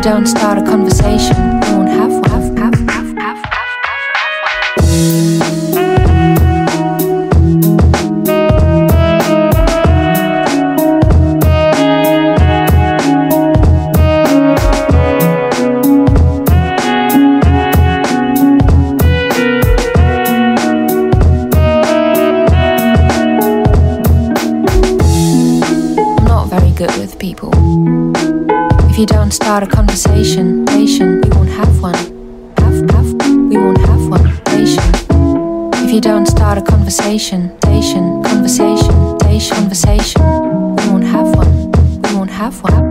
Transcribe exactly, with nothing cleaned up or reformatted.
don't start a conversation, we won't have one. Have, have, have, have, have, I'm not very good with people. If you don't start a conversation, nation, we won't have one. Have, have, we won't have one, nation. If you don't start a conversation, nation, conversation, nation, conversation, we won't have one. We won't have one.